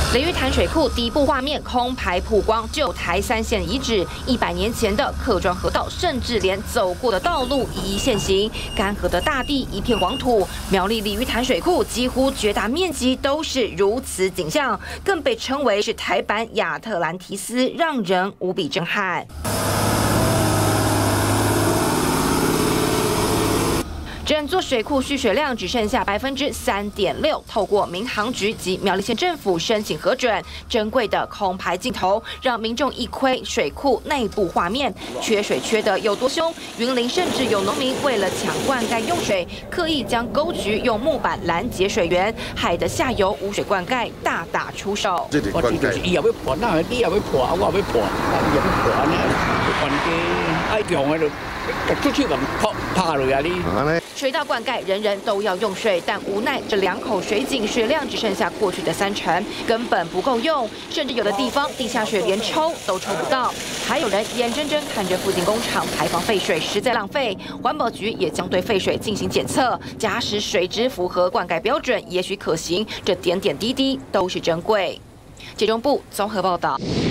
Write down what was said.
雷玉潭水库底部画面空排曝光，旧台三线遗址，100年前的客庄河道，甚至连走过的道路一一现形。干涸的大地，一片黄土。苗栗鲤鱼潭水库几乎绝大面积都是如此景象，更被称为是台版亚特兰提斯，让人无比震撼。 整座水库蓄水量只剩下3.6%，透过民航局及苗栗县政府申请核准，珍贵的空排镜头让民众一窥水库内部画面。缺水缺得有多凶？云林甚至有农民为了抢灌溉用水，刻意将沟渠用木板拦截水源，害得下游无水灌溉大打出手。 我这就是伊也要破，那你也要破，我也要破，伊也要破安尼，关键爱用的就出去咁拍落啊你。 水稻灌溉，人人都要用水，但无奈这2口水井水量只剩下过去的30%，根本不够用，甚至有的地方地下水连抽都抽不到。还有人眼睁睁看着附近工厂排放废水，实在浪费。环保局也将对废水进行检测，假使水质符合灌溉标准，也许可行。这点点滴滴都是珍贵。节中部综合报道。